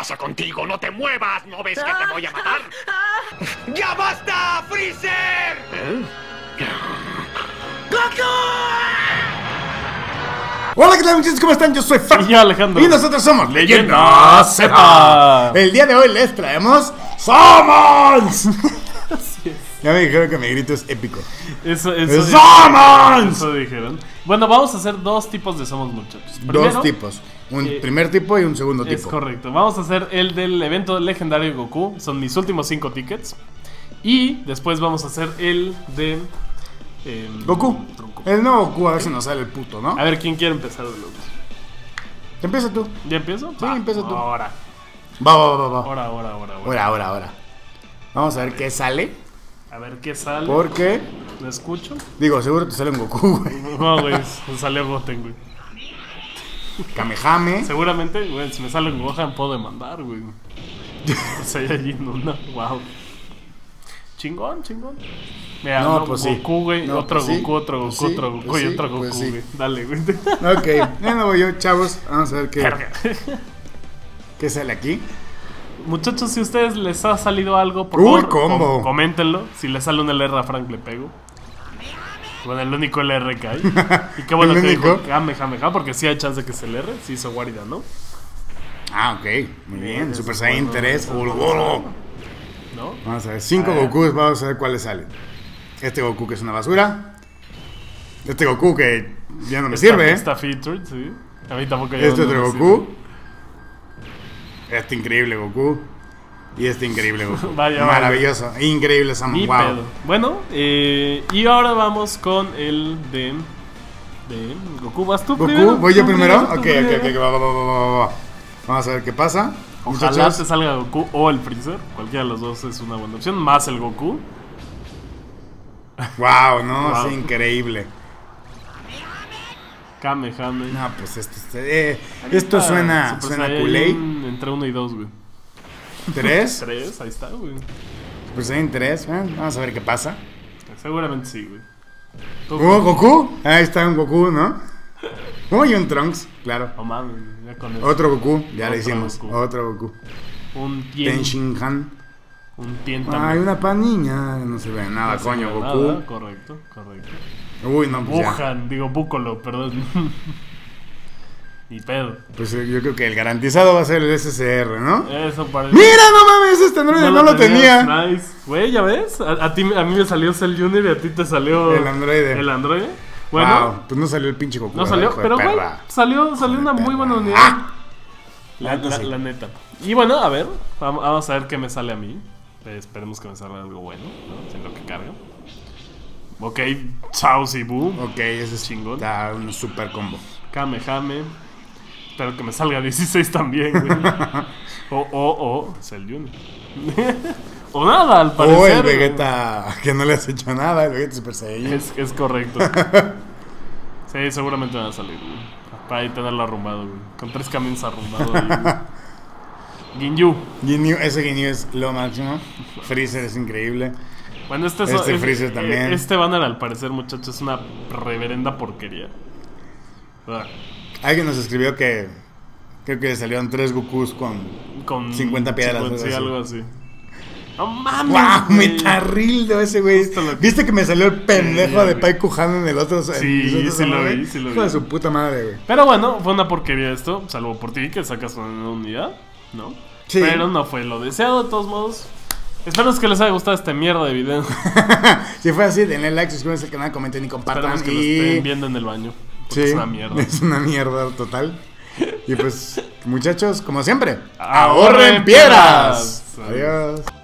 pasa contigo? ¡No te muevas! ¿No ves que te voy a matar? ¡Ya basta, Freezer! Hola, ¿qué tal, muchachos? ¿Cómo están? Yo soy Fran. Y yo, Alejandro. Y nosotros somos Leyenda Z. El día de hoy les traemos ¡Summons! Así es. Ya me dijeron que mi grito es épico. Eso ¡Summons! dijeron. Bueno, vamos a hacer dos tipos de Somos, muchachos. Primero, Dos tipos. Un primer tipo y un segundo tipo. es correcto. Vamos a hacer el del evento legendario de Goku. Son mis últimos 5 tickets. Y después vamos a hacer el de Goku. El nuevo Goku, a ver si nos sale el puto, ¿no? A ver, ¿quién quiere empezar de los? Empieza tú. ¿Ya empiezo? Sí, empieza tú. Ahora. Va. Ahora. Vamos a ver qué sale. A ver qué sale. Porque, ¿Lo escucho? digo, seguro te sale un Goku, güey. No, güey, salió Goten, güey. Kamehame. Seguramente, güey, si me sale un Gohan puedo demandar, güey. Saiyajin 1, wow. Chingón. Mira, No, pues sí. Goku, güey, No, otro pues sí. Goku, otro Goku, Pues sí, otro Goku pues y sí, otro Goku, pues sí. güey. Dale, güey. Ok, ya no voy yo, chavos. Vamos a ver qué sale aquí. Muchachos, si a ustedes les ha salido algo, por Uy, favor, combo. coméntenlo. Si les sale un LR a Frank, le pego. Bueno, el único LR que hay. Y qué bueno ¿El que único? dijo Kamehameha, porque sí hay chance de que se LR. Sí hizo Warida, ¿no? Ah, ok, muy bien. Eso Super es Saiyan bueno, 3. eso es bueno. ¿No? Vamos a ver, 5 A ver. Gokus, vamos a ver cuáles salen. Este Goku que es una basura. Este Goku que ya no me sirve, Está featured, sí. A mí tampoco ya Este no otro me Goku. Este increíble Goku. Y este increíble Goku. Vaya. Maravilloso, increíble sirve. Saman. Ni Wow. pedo. Bueno, y ahora vamos con el de Goku. ¿Vas tú Goku, primero? ¿voy yo Tú primero? tú Ok, primero. va. Vamos a ver qué pasa. Ojalá Muchachos. te salga Goku o el Freezer. Cualquiera de los dos es una buena opción. Más el Goku. Wow, no, Wow. es increíble. Kamehame. No, pues esto suena culé. Entre 1 y 2, güey. 3. 3, ahí está, güey. Super Saiyan 3. Vamos a ver qué pasa. Seguramente sí, güey. Tú, ¿Oh, Goku? Ahí está un Goku, ¿no? Oh, y un Trunks, claro. no mames, ya con eso. Otro Goku, ya le Otro hicimos. Goku. Otro Goku. Un Tien. Tenshinhan. Un Tien Ay, también. una paniña. No se ve nada, No se coño, ve Goku. nada. Correcto. Uy, no, pues ya. Wuhan, digo Búcolo, perdón. Ni pedo. Pues yo creo que el garantizado va a ser el SSR, ¿no? Eso parece. ¡Mira, no mames! Este androide no lo tenía. tenías, Nice. Güey, ¿ya ves? A mí me salió Cell Junior y a ti te salió El androide. El androide. Bueno, Wow, pues no salió el pinche Goku. no ¿verdad, salió, hijo de pero güey, perra? salió una muy buena unidad. ¡Ah! La neta. Y bueno, a ver, vamos a ver qué me sale a mí. Esperemos que me salga algo bueno, ¿no? En lo que carga. Ok, Chao Sibu. Ok, ese es Chingón. Está un super combo. Kamehame. Espero que me salga 16 también, güey. O Cell Junior. O nada, al parecer. O el Vegeta que no le has hecho nada, el Vegeta Super Saiyan. Es correcto. Sí, seguramente van a salir, güey. Para ahí tenerlo arrumbado, güey. Con 3 caminos arrumbados ahí, güey. Ginyu. Ese Ginyu es lo máximo. Freezer es increíble. Bueno, Freezer también. Este banner, al parecer, muchachos, es una reverenda porquería. Ah, Alguien nos escribió que creo que le salieron 3 Gokus con 50 piedras. 50, sí, así. algo así. No mames. ¡Wow! güey. Metarrildo ese güey. Justo lo que- ¿Viste que me salió el pendejo Sí, de güey. Pai Kuhan en el otro? Sí, sí lo vi. Hijo de su puta madre, güey. Pero bueno, fue una porquería esto. Salvo por ti, que sacas una unidad, ¿no? Sí. Pero no fue lo deseado, de todos modos. Espero que les haya gustado este mierda de video. Si fue así, denle like, suscríbanse al canal, comenten y compartan. Esperemos que lo estén viendo en el baño. Porque Sí, es una mierda. es una mierda total. Y pues, muchachos, como siempre, ¡Ahorren piedras! Adiós.